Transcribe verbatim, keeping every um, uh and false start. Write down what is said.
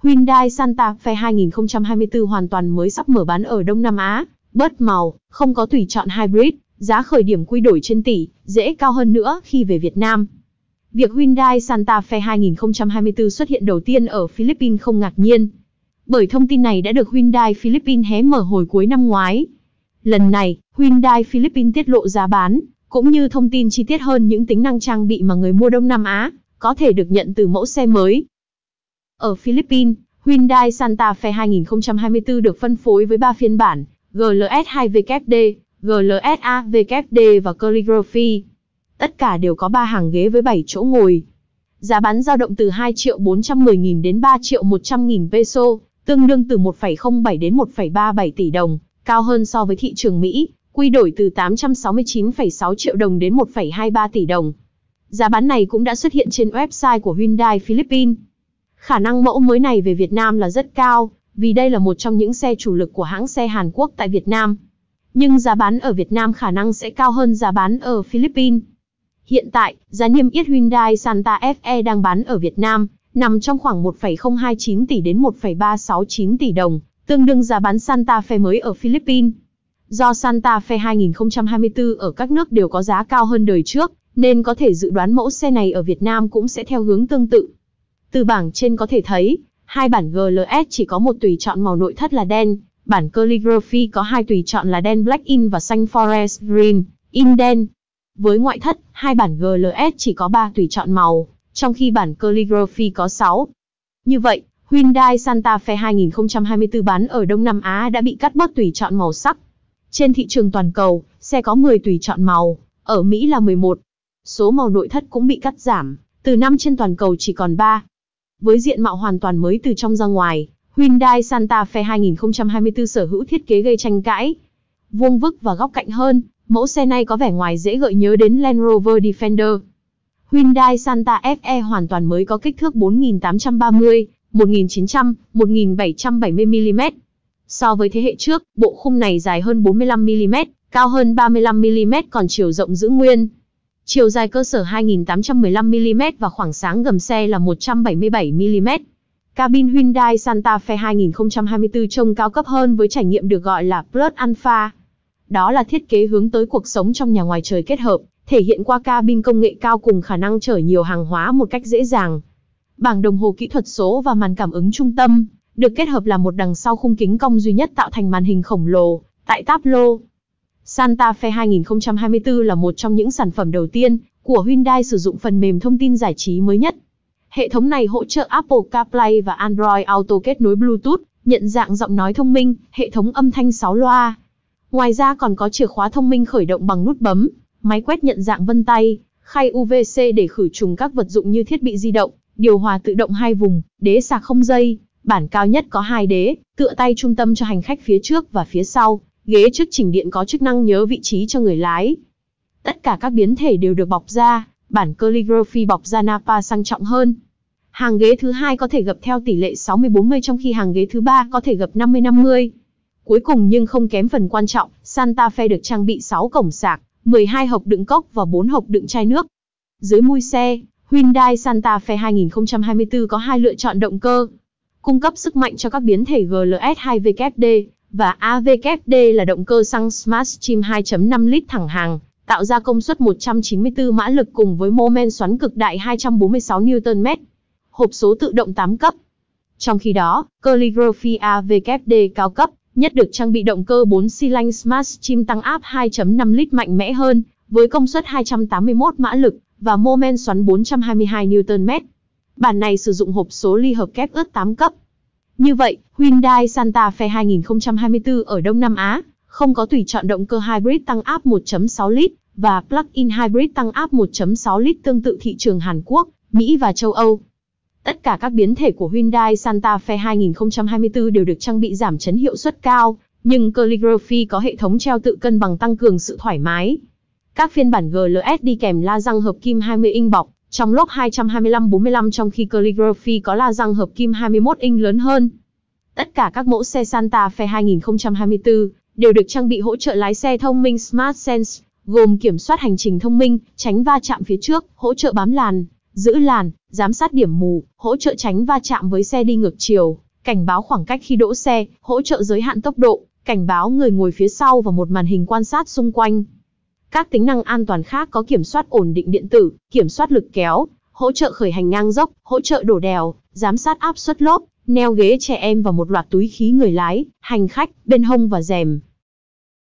Hyundai Santa Fe hai không hai tư hoàn toàn mới sắp mở bán ở Đông Nam Á, bớt màu, không có tùy chọn hybrid, giá khởi điểm quy đổi trên tỷ, dễ cao hơn nữa khi về Việt Nam. Việc Hyundai Santa Fe hai không hai tư xuất hiện đầu tiên ở Philippines không ngạc nhiên, bởi thông tin này đã được Hyundai Philippines hé mở hồi cuối năm ngoái. Lần này, Hyundai Philippines tiết lộ giá bán, cũng như thông tin chi tiết hơn những tính năng trang bị mà người mua Đông Nam Á có thể được nhận từ mẫu xe mới. Ở Philippines, Hyundai Santa Fe hai không hai tư được phân phối với ba phiên bản, G L S hai W D, G L S A W D và Calligraphy. Tất cả đều có ba hàng ghế với bảy chỗ ngồi. Giá bán dao động từ hai triệu bốn trăm mười nghìn đến ba triệu một trăm nghìn peso, tương đương từ một phẩy không bảy đến một phẩy ba bảy tỷ đồng, cao hơn so với thị trường Mỹ, quy đổi từ tám trăm sáu mươi chín phẩy sáu triệu đồng đến một phẩy hai ba tỷ đồng. Giá bán này cũng đã xuất hiện trên website của Hyundai Philippines. Khả năng mẫu mới này về Việt Nam là rất cao, vì đây là một trong những xe chủ lực của hãng xe Hàn Quốc tại Việt Nam. Nhưng giá bán ở Việt Nam khả năng sẽ cao hơn giá bán ở Philippines. Hiện tại, giá niêm yết Hyundai Santa Fe đang bán ở Việt Nam, nằm trong khoảng một phẩy không hai chín tỷ đến một phẩy ba sáu chín tỷ đồng, tương đương giá bán Santa Fe mới ở Philippines. Do Santa Fe hai không hai tư ở các nước đều có giá cao hơn đời trước, nên có thể dự đoán mẫu xe này ở Việt Nam cũng sẽ theo hướng tương tự. Từ bảng trên có thể thấy, hai bản G L S chỉ có một tùy chọn màu nội thất là đen, bản Calligraphy có hai tùy chọn là đen Black In và xanh Forest Green, In đen. Với ngoại thất, hai bản G L S chỉ có ba tùy chọn màu, trong khi bản Calligraphy có sáu. Như vậy, Hyundai Santa Fe hai không hai tư bán ở Đông Nam Á đã bị cắt bớt tùy chọn màu sắc. Trên thị trường toàn cầu, xe có mười tùy chọn màu, ở Mỹ là mười một. Số màu nội thất cũng bị cắt giảm, từ năm trên toàn cầu chỉ còn ba. Với diện mạo hoàn toàn mới từ trong ra ngoài, Hyundai Santa Fe hai không hai tư sở hữu thiết kế gây tranh cãi. Vuông vức và góc cạnh hơn, mẫu xe này có vẻ ngoài dễ gợi nhớ đến Land Rover Defender. Hyundai Santa Fe hoàn toàn mới có kích thước bốn nghìn tám trăm ba mươi, một nghìn chín trăm, một nghìn bảy trăm bảy mươi mi li mét. So với thế hệ trước, bộ khung này dài hơn bốn mươi lăm mi li mét, cao hơn ba mươi lăm mi li mét còn chiều rộng giữ nguyên. Chiều dài cơ sở hai nghìn tám trăm mười lăm mi li mét và khoảng sáng gầm xe là một trăm bảy mươi bảy mi li mét. Cabin Hyundai Santa Fe hai không hai tư trông cao cấp hơn với trải nghiệm được gọi là Plus Alpha. Đó là thiết kế hướng tới cuộc sống trong nhà ngoài trời kết hợp, thể hiện qua cabin công nghệ cao cùng khả năng chở nhiều hàng hóa một cách dễ dàng. Bảng đồng hồ kỹ thuật số và màn cảm ứng trung tâm được kết hợp là một đằng sau khung kính cong duy nhất tạo thành màn hình khổng lồ tại táp lô. Santa Fe hai không hai tư là một trong những sản phẩm đầu tiên của Hyundai sử dụng phần mềm thông tin giải trí mới nhất. Hệ thống này hỗ trợ Apple CarPlay và Android Auto kết nối Bluetooth, nhận dạng giọng nói thông minh, hệ thống âm thanh sáu loa. Ngoài ra còn có chìa khóa thông minh khởi động bằng nút bấm, máy quét nhận dạng vân tay, khay u vê xê để khử trùng các vật dụng như thiết bị di động, điều hòa tự động hai vùng, đế sạc không dây. Bản cao nhất có hai đế, tựa tay trung tâm cho hành khách phía trước và phía sau. Ghế trước chỉnh điện có chức năng nhớ vị trí cho người lái. Tất cả các biến thể đều được bọc da, bản Calligraphy bọc da Nappa sang trọng hơn. Hàng ghế thứ hai có thể gập theo tỷ lệ sáu mươi bốn mươi trong khi hàng ghế thứ ba có thể gập năm mươi năm mươi. Cuối cùng nhưng không kém phần quan trọng, Santa Fe được trang bị sáu cổng sạc, mười hai hộc đựng cốc và bốn hộc đựng chai nước. Dưới mui xe, Hyundai Santa Fe hai không hai tư có hai lựa chọn động cơ, cung cấp sức mạnh cho các biến thể G L S hai W D và A W D là động cơ xăng Smart-Stream hai chấm năm lít thẳng hàng, tạo ra công suất một trăm chín mươi tư mã lực cùng với mô men xoắn cực đại hai trăm bốn mươi sáu Newton mét. Hộp số tự động tám cấp. Trong khi đó, Calligraphy A W D cao cấp nhất được trang bị động cơ bốn xi lanh Smart-Stream tăng áp hai chấm năm lít mạnh mẽ hơn, với công suất hai trăm tám mươi mốt mã lực và mô men xoắn bốn trăm hai mươi hai Newton mét. Bản này sử dụng hộp số ly hợp kép ướt tám cấp. Như vậy, Hyundai Santa Fe hai không hai tư ở Đông Nam Á không có tùy chọn động cơ hybrid tăng áp một chấm sáu lít và plug-in hybrid tăng áp một chấm sáu lít tương tự thị trường Hàn Quốc, Mỹ và châu Âu. Tất cả các biến thể của Hyundai Santa Fe hai không hai tư đều được trang bị giảm chấn hiệu suất cao, nhưng Calligraphy có hệ thống treo tự cân bằng tăng cường sự thoải mái. Các phiên bản G L S đi kèm la răng hợp kim hai mươi inch bọc trong lốp hai trăm hai mươi lăm bốn mươi lăm trong khi Calligraphy có la răng hợp kim hai mươi mốt inch lớn hơn. Tất cả các mẫu xe Santa Fe hai không hai tư đều được trang bị hỗ trợ lái xe thông minh Smart Sense, gồm kiểm soát hành trình thông minh, tránh va chạm phía trước, hỗ trợ bám làn, giữ làn, giám sát điểm mù, hỗ trợ tránh va chạm với xe đi ngược chiều, cảnh báo khoảng cách khi đỗ xe, hỗ trợ giới hạn tốc độ, cảnh báo người ngồi phía sau và một màn hình quan sát xung quanh. Các tính năng an toàn khác có kiểm soát ổn định điện tử, kiểm soát lực kéo, hỗ trợ khởi hành ngang dốc, hỗ trợ đổ đèo, giám sát áp suất lốp, neo ghế trẻ em và một loạt túi khí người lái, hành khách, bên hông và rèm.